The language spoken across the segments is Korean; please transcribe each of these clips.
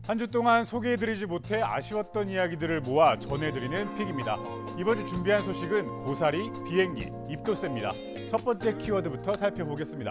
한 주 동안 소개해드리지 못해 아쉬웠던 이야기들을 모아 전해드리는 픽입니다. 이번 주 준비한 소식은 고사리, 비행기, 입도세입니다. 첫 번째 키워드부터 살펴보겠습니다.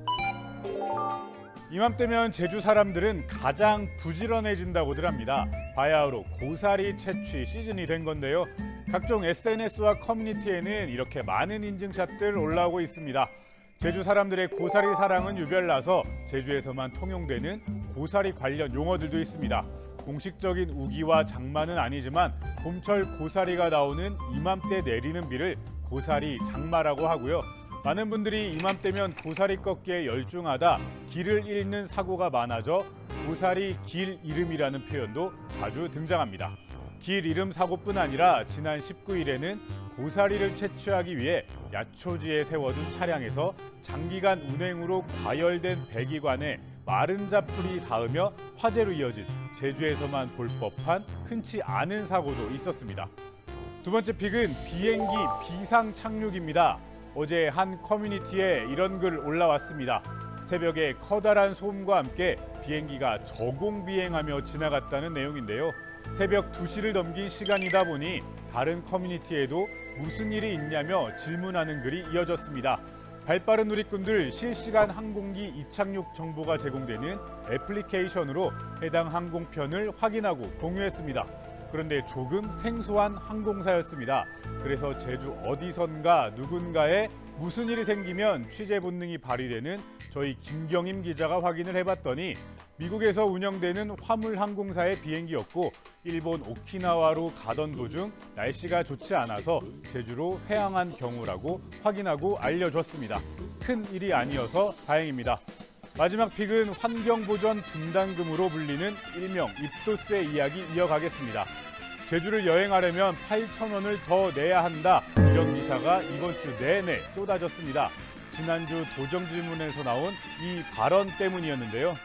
이맘때면 제주 사람들은 가장 부지런해진다고들 합니다. 바야흐로 고사리 채취 시즌이 된 건데요. 각종 SNS와 커뮤니티에는 이렇게 많은 인증샷들 올라오고 있습니다. 제주 사람들의 고사리 사랑은 유별나서 제주에서만 통용되는 고사리 관련 용어들도 있습니다. 공식적인 우기와 장마는 아니지만 봄철 고사리가 나오는 이맘때 내리는 비를 고사리 장마라고 하고요. 많은 분들이 이맘때면 고사리 꺾기에 열중하다 길을 잃는 사고가 많아져 고사리 길 잃음이라는 표현도 자주 등장합니다. 길 잃음 사고뿐 아니라 지난 19일에는 고사리를 채취하기 위해 야초지에 세워둔 차량에서 장기간 운행으로 과열된 배기관에 마른 자풀이 닿으며 화재로 이어진 제주에서만 볼 법한 흔치 않은 사고도 있었습니다. 두 번째 픽은 비행기 비상 착륙입니다. 어제 한 커뮤니티에 이런 글 올라왔습니다. 새벽에 커다란 소음과 함께 비행기가 저공 비행하며 지나갔다는 내용인데요. 새벽 2시를 넘긴 시간이다 보니 다른 커뮤니티에도 무슨 일이 있냐며 질문하는 글이 이어졌습니다. 발빠른 누리꾼들 실시간 항공기 이착륙 정보가 제공되는 애플리케이션으로 해당 항공편을 확인하고 공유했습니다. 그런데 조금 생소한 항공사였습니다. 그래서 제주 어디선가 누군가에 무슨 일이 생기면 취재 본능이 발휘되는 저희 김경임 기자가 확인을 해봤더니 미국에서 운영되는 화물 항공사의 비행기였고 일본 오키나와로 가던 도중 날씨가 좋지 않아서 제주로 회항한 경우라고 확인하고 알려줬습니다. 큰 일이 아니어서 다행입니다. 마지막 픽은 환경보전 분담금으로 불리는 일명 입도세 이야기 이어가겠습니다. 제주를 여행하려면 8,000원을 더 내야 한다. 이런 기사가 이번 주 내내 쏟아졌습니다. 지난주 도정질문에서 나온 이 발언 때문이었는데요.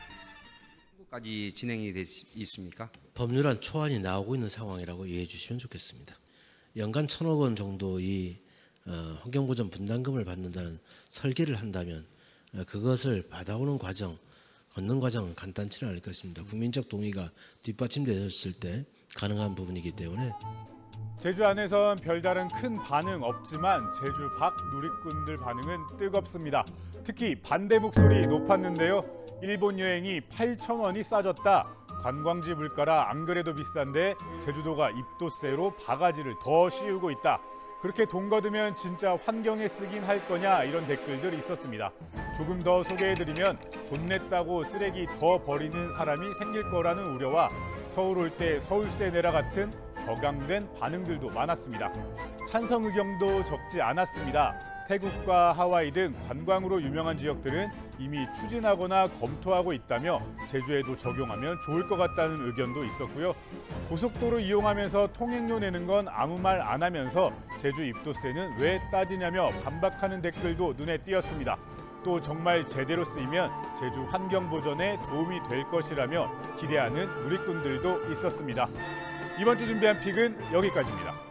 까지 진행이 있습니까? 법률안 초안이 나오고 있는 상황이라고 이해해 주시면 좋겠습니다. 연간 1,000억 원 정도 이 환경보전 분담금을 받는다는 설계를 한다면 그것을 받아오는 과정, 걷는 과정은 간단치는 않을 것입니다. 국민적 동의가 뒷받침되었을 때 가능한 부분이기 때문에 제주 안에선 별다른 큰 반응 없지만 제주 밖 누리꾼들 반응은 뜨겁습니다. 특히 반대 목소리 높았는데요. 일본 여행이 8,000원이 싸졌다. 관광지 물가라 안 그래도 비싼데 제주도가 입도세로 바가지를 더 씌우고 있다. 그렇게 돈 거두면 진짜 환경에 쓰긴 할 거냐 이런 댓글들이 있었습니다. 조금 더 소개해드리면 돈 냈다고 쓰레기 더 버리는 사람이 생길 거라는 우려와 서울 올 때 서울세 내라 같은 격앙된 반응들도 많았습니다. 찬성 의견도 적지 않았습니다. 태국과 하와이 등 관광으로 유명한 지역들은 이미 추진하거나 검토하고 있다며 제주에도 적용하면 좋을 것 같다는 의견도 있었고요. 고속도로 이용하면서 통행료 내는 건 아무 말 안 하면서 제주 입도세는 왜 따지냐며 반박하는 댓글도 눈에 띄었습니다. 또 정말 제대로 쓰이면 제주 환경 보전에 도움이 될 것이라며 기대하는 누리꾼들도 있었습니다. 이번 주 준비한 픽은 여기까지입니다.